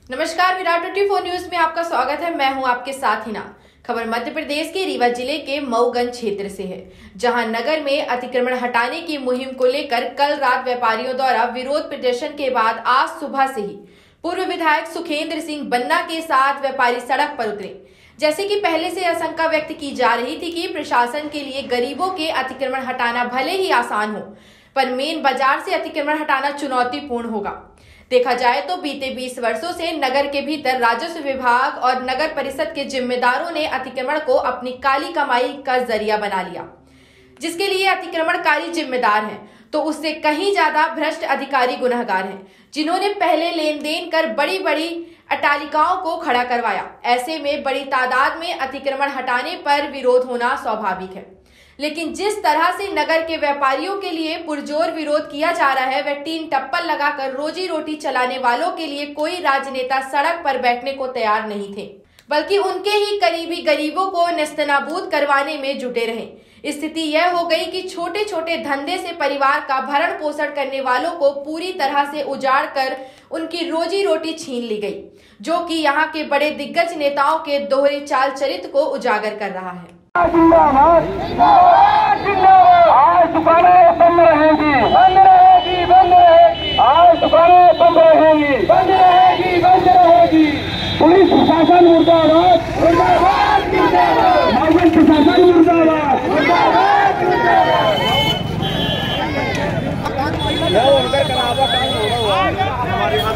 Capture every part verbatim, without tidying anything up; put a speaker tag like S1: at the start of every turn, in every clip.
S1: नमस्कार, Virat twenty four news में आपका स्वागत है। मैं हूं आपके साथ हिना। खबर मध्य प्रदेश के रीवा जिले के मऊगंज क्षेत्र से है, जहां नगर में अतिक्रमण हटाने की मुहिम को लेकर कल रात व्यापारियों द्वारा विरोध प्रदर्शन के बाद आज सुबह से ही पूर्व विधायक सुखेंद्र सिंह बन्ना के साथ व्यापारी सड़क पर उतरे। जैसे कि पहले से आशंका व्यक्त की जा रही थी कि प्रशासन के लिए गरीबों के अतिक्रमण हटाना भले ही आसान हो, पर मेन बाजार से अतिक्रमण हटाना चुनौतीपूर्ण होगा। देखा जाए तो बीते बीस वर्षों से नगर के भीतर राजस्व विभाग और नगर परिषद के जिम्मेदारों ने अतिक्रमण को अपनी काली कमाई का जरिया बना लिया, जिसके लिए अतिक्रमणकारी जिम्मेदार हैं, तो उससे कहीं ज्यादा भ्रष्ट अधिकारी गुनहगार हैं, जिन्होंने पहले लेन देन कर बड़ी बड़ी अट्टालिकाओं को खड़ा करवाया। ऐसे में बड़ी तादाद में अतिक्रमण हटाने पर विरोध होना स्वाभाविक है, लेकिन जिस तरह से नगर के व्यापारियों के लिए पुरजोर विरोध किया जा रहा है, वह टीन टप्पल लगाकर रोजी रोटी चलाने वालों के लिए कोई राजनेता सड़क पर बैठने को तैयार नहीं थे, बल्कि उनके ही करीबी गरीबों को नेस्तनाबूद करवाने में जुटे रहे। स्थिति यह हो गई कि छोटे छोटे धंधे से परिवार का भरण पोषण करने वालों को पूरी तरह से उजाड़ कर उनकी रोजी रोटी छीन ली गई, जो कि यहाँ के बड़े दिग्गज नेताओं के दोहरे चाल चरित्र को उजागर कर रहा है।
S2: जिंदाबाद, आज दुकानें बंद रहेंगी, बंद रहेगी, बंद रहेगी। आज दुकानें बंद रहेंगी, बंद रहेगी, बंद रहेगी। पुलिस प्रशासन मुर्दाबाद, मुर्दाबाद, मुर्दाबाद। नागरिक प्रशासन मुर्दाबाद, मुर्दाबाद, मुर्दाबाद। हमारे यहाँ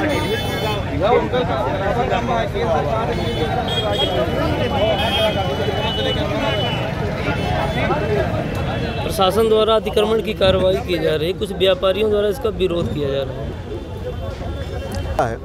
S3: प्रशासन द्वारा अतिक्रमण की कार्रवाई की जा रही है, कुछ व्यापारियों द्वारा इसका विरोध किया जा रहा है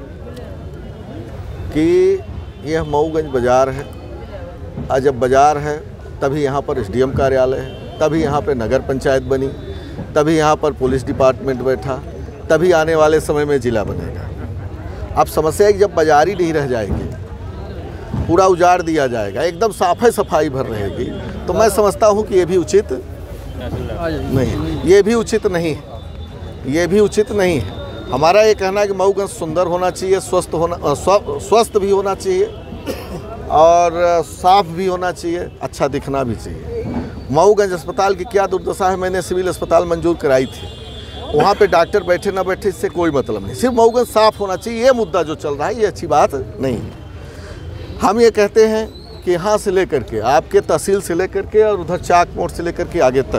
S4: कि यह मऊगंज बाज़ार है। आज जब बाज़ार है तभी यहाँ पर एस डी एम कार्यालय है, तभी यहाँ पर नगर पंचायत बनी, तभी यहाँ पर पुलिस डिपार्टमेंट बैठा, तभी आने वाले समय में ज़िला बनेगा। अब समस्या है कि जब बाज़ार ही नहीं रह जाएगी, पूरा उजाड़ दिया जाएगा, एकदम साफ़ सफाई भर रहेगी, तो मैं समझता हूँ कि ये भी उचित नहीं, ये भी उचित नहीं है, ये भी उचित नहीं है। हमारा ये कहना है कि मऊगंज सुंदर होना चाहिए, स्वस्थ होना स्वस्थ भी होना चाहिए और साफ भी होना चाहिए, अच्छा दिखना भी चाहिए। मऊगंज अस्पताल की क्या दुर्दशा है, मैंने सिविल अस्पताल मंजूर कराई थी, वहाँ पे डॉक्टर बैठे ना बैठे इससे कोई मतलब नहीं, सिर्फ मऊगंज साफ होना चाहिए। ये मुद्दा जो चल रहा है ये अच्छी बात नहीं है। हम ये कहते हैं कि यहाँ से लेकर के आपके तहसील से लेकर के और उधर चाक मोड़ से लेकर के आगे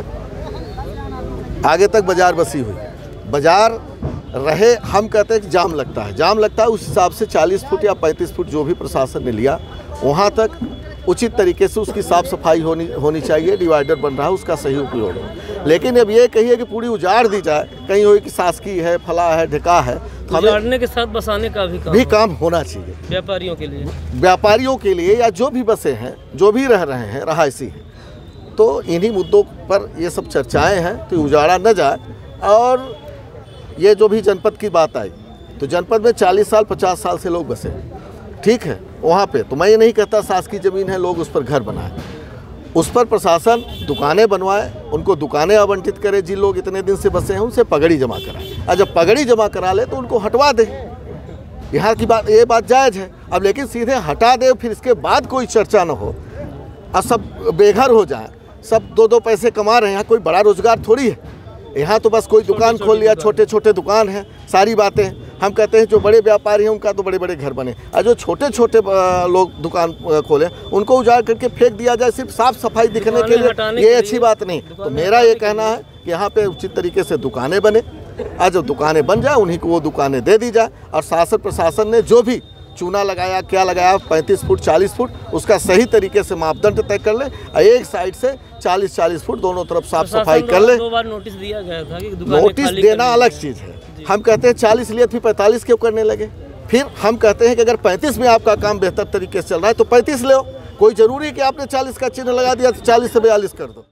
S4: तक आगे तक बाज़ार बसी हुई, बाज़ार रहे। हम कहते हैं कि जाम लगता है, जाम लगता है उस हिसाब से चालीस फुट या पैंतीस फुट जो भी प्रशासन ने लिया, वहाँ तक उचित तरीके से उसकी साफ़ सफाई होनी होनी चाहिए। डिवाइडर बन रहा है, उसका सही उपयोग हो। लेकिन अब ये कहिए कि पूरी उजाड़ दी जाए, कहीं हो कि शासकीय है, फला है, ढका है,
S3: तो उजाड़ने के साथ बसाने का भी काम
S4: भी काम होना चाहिए
S3: व्यापारियों के लिए,
S4: व्यापारियों के लिए या जो भी बसे हैं, जो भी रह रहे हैं, रहायशी हैं। तो इन्हीं मुद्दों पर ये सब चर्चाएँ हैं कि उजाड़ा न जाए। और ये जो भी जनपद की बात आई, तो जनपद में चालीस साल पचास साल से लोग बसे, ठीक है, वहाँ पे तो मैं ये नहीं कहता शासकीय ज़मीन है लोग उस पर घर बनाए, उस पर प्रशासन दुकानें बनवाए, उनको दुकानें आवंटित करे। जिन लोग इतने दिन से बसे हैं उनसे पगड़ी जमा कराए, और जब पगड़ी जमा करा ले तो उनको हटवा दे। यहाँ की बात, ये बात जायज़ है। अब लेकिन सीधे हटा दे, फिर इसके बाद कोई चर्चा न हो और सब बेघर हो जाए, सब दो दो पैसे कमा रहे हैं। यहाँ कोई बड़ा रोजगार थोड़ी है, यहाँ तो बस कोई दुकान खोल लिया, छोटे छोटे दुकान हैं, सारी बातें। हम कहते हैं जो बड़े व्यापारी हैं उनका तो बड़े बड़े घर बने, और जो छोटे छोटे लोग दुकान खोले उनको उजाड़ करके फेंक दिया जाए सिर्फ साफ सफाई दिखने के लिए, ये अच्छी बात नहीं। तो मेरा ये कहना है कि यहाँ पे उचित तरीके से दुकानें बने, और जब दुकानें बन जाए उन्हीं को वो दुकानें दे दी जाए। और शासन प्रशासन ने जो भी चूना लगाया, क्या लगाया, पैंतीस फुट चालीस फुट, उसका सही तरीके से मापदंड तय कर ले, और एक साइड से चालीस चालीस फुट दोनों तरफ साफ सफाई कर ले।
S3: दो बार नोटिस दिया गया था कि
S4: नोटिस देना अलग चीज़ है। हम कहते हैं चालीस लिए फिर पैंतालीस क्यों करने लगे? फिर हम कहते हैं कि अगर पैंतीस में आपका काम बेहतर तरीके से चल रहा है तो पैंतीस ले, कोई ज़रूरी है कि आपने चालीस का चिन्ह लगा दिया तो चालीस से बयालीस कर दो।